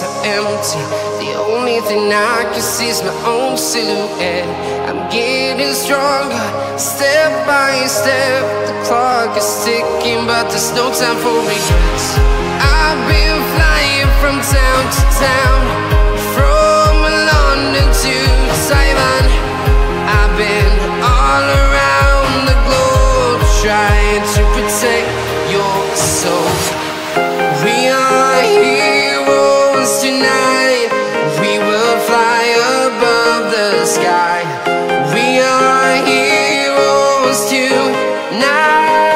so empty. The only thing I can see is my own silhouette. I'm getting stronger, step by step. The clock is ticking, but there's no time for regrets. I've been flying from town to town, from London to Taiwan. I've been all around the globe, trying to protect your soul. We are heroes tonight. We will fly above the sky. We are heroes tonight.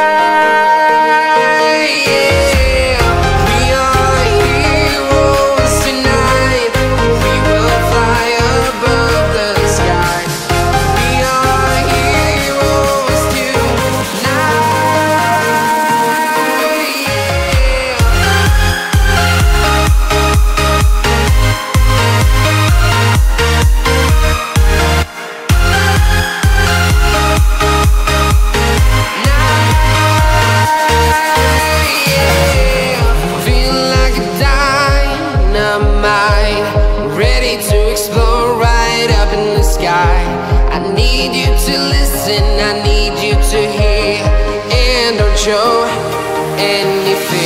I need you to listen, I need you to hear, and don't show any fear.